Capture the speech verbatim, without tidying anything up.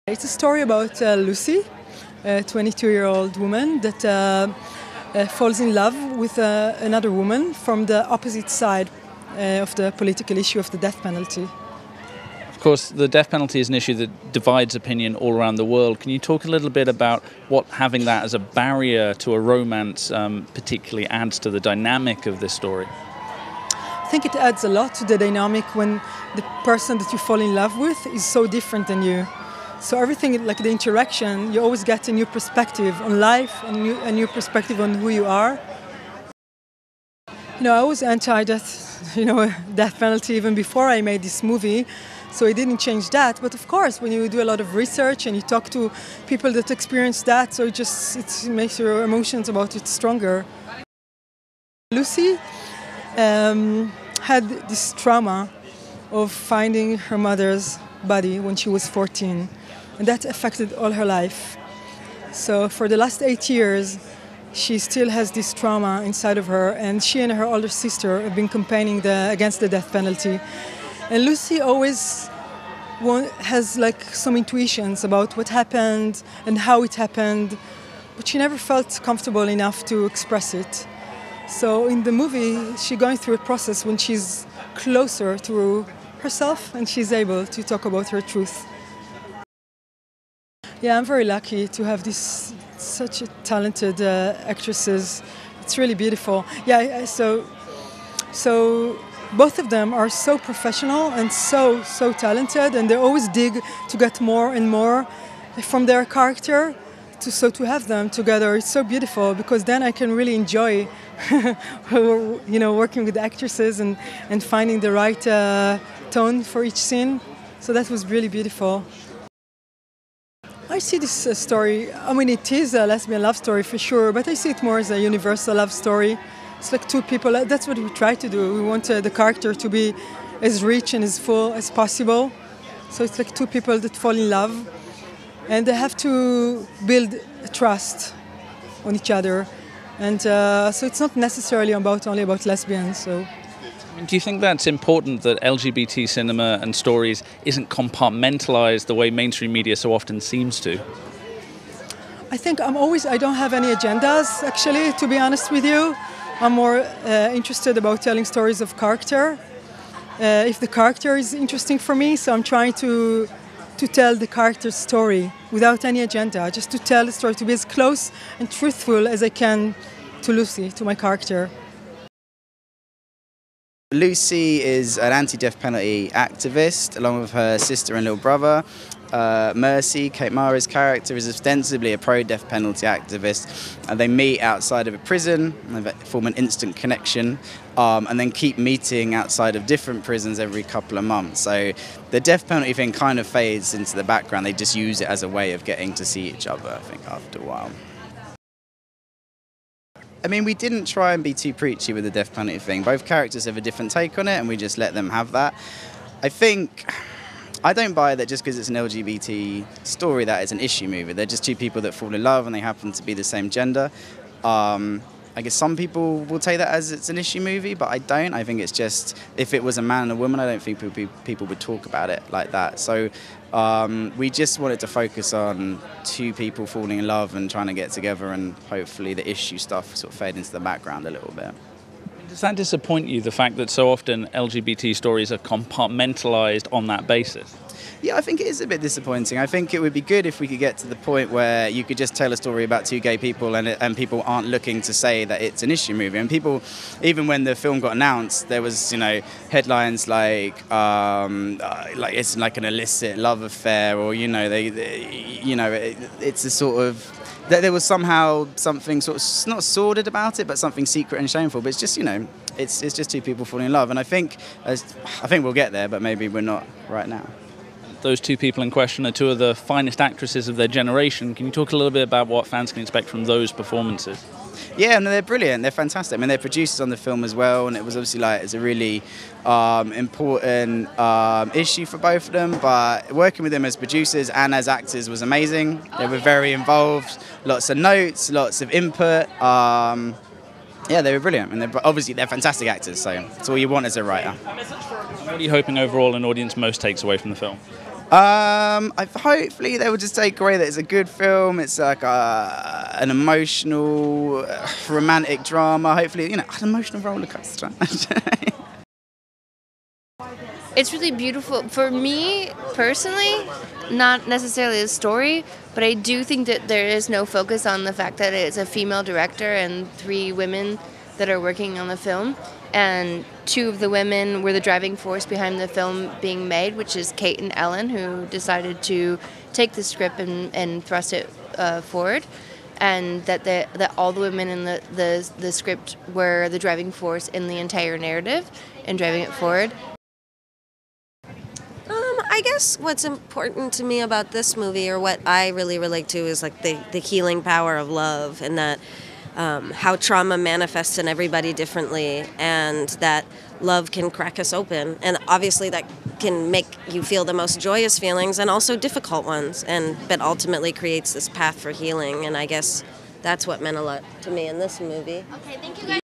It's a story about uh, Lucy, a twenty-two-year-old woman that uh, uh, falls in love with uh, another woman from the opposite side uh, of the political issue of the death penalty. Of course, the death penalty is an issue that divides opinion all around the world. Can you talk a little bit about what having that as a barrier to a romance um, particularly adds to the dynamic of this story? I think it adds a lot to the dynamic when the person that you fall in love with is so different than you. So everything, like the interaction, you always get a new perspective on life, a new, a new perspective on who you are. You know, I was anti-death, you know, death penalty even before I made this movie, so it didn't change that. But of course, when you do a lot of research and you talk to people that experience that, so it just it makes your emotions about it stronger. Lucy um, had this trauma of finding her mother's body when she was fourteen. And that affected all her life. So for the last eight years, she still has this trauma inside of her, and she and her older sister have been campaigning the, against the death penalty. And Lucy always want, has like some intuitions about what happened and how it happened, but she never felt comfortable enough to express it. So in the movie, she's going through a process when she's closer to herself and she's able to talk about her truth. Yeah, I'm very lucky to have this such a talented uh, actresses. It's really beautiful. Yeah, so so both of them are so professional and so so talented, and they always dig to get more and more from their character. To so to have them together, it's so beautiful because then I can really enjoy, you know, working with the actresses and and finding the right uh, tone for each scene. So that was really beautiful. I see this uh, story, I mean, it is a lesbian love story for sure, but I see it more as a universal love story. It's like two people, that's what we try to do. We want uh, the character to be as rich and as full as possible. So it's like two people that fall in love, and they have to build a trust on each other. And uh, so it's not necessarily about only about lesbians. So. Do you think that's important, that L G B T cinema and stories isn't compartmentalized the way mainstream media so often seems to? I think I'm always, I don't have any agendas, actually, to be honest with you. I'm more uh, interested about telling stories of character. Uh, if the character is interesting for me, so I'm trying to, to tell the character's story without any agenda, just to tell the story, to be as close and truthful as I can to Lucy, to my character. Lucy is an anti-death penalty activist, along with her sister and little brother. Uh, Mercy, Kate Mara's character, is ostensibly a pro-death penalty activist, and they meet outside of a prison, and they form an instant connection, um, and then keep meeting outside of different prisons every couple of months. So the death penalty thing kind of fades into the background. They just use it as a way of getting to see each other, I think, after a while. I mean, we didn't try and be too preachy with the death penalty thing. Both characters have a different take on it, and we just let them have that. I think, I don't buy that just because it's an L G B T story that it's an issue movie. They're just two people that fall in love and they happen to be the same gender. Um, I guess some people will take that as it's an issue movie, but I don't. I think it's just, if it was a man and a woman, I don't think people, people would talk about it like that. So um, we just wanted to focus on two people falling in love and trying to get together, and hopefully the issue stuff sort of fade into the background a little bit. Does that disappoint you, the fact that so often L G B T stories are compartmentalized on that basis? Yeah, I think it is a bit disappointing. I think it would be good if we could get to the point where you could just tell a story about two gay people and, it, and people aren't looking to say that it's an issue movie. And people, even when the film got announced, there was, you know, headlines like, um, uh, like it's like an illicit love affair, or, you know, they, they you know, it, it's a sort of, that there was somehow something sort of, not sordid about it, but something secret and shameful. But it's just, you know, it's it's just two people falling in love. And I think, as, I think we'll get there, but maybe we're not right now. Those two people in question are two of the finest actresses of their generation. Can you talk a little bit about what fans can expect from those performances? Yeah, no, they're brilliant. They're fantastic. I mean, they're producers on the film as well, and it was obviously like it's a really um, important um, issue for both of them. But working with them as producers and as actors was amazing. They were very involved. Lots of notes, lots of input. Um, yeah, they were brilliant, and they're, obviously they're fantastic actors. So it's all you want as a writer. What are you hoping overall an audience most takes away from the film? Um, I, hopefully they will just take away that it's a good film. It's like a, an emotional, uh, romantic drama. Hopefully, you know, an emotional roller coaster. It's really beautiful. For me, personally, not necessarily a story, but I do think that there is no focus on the fact that it's a female director and three women that are working on the film. And two of the women were the driving force behind the film being made, which is Kate and Ellen, who decided to take the script and, and thrust it uh, forward. And that the, that all the women in the, the, the script were the driving force in the entire narrative and driving it forward. I guess what's important to me about this movie, or what I really relate to, is like the, the healing power of love, and that um, how trauma manifests in everybody differently, and that love can crack us open. And obviously that can make you feel the most joyous feelings and also difficult ones, and but ultimately creates this path for healing. And I guess that's what meant a lot to me in this movie. Okay, thank you guys.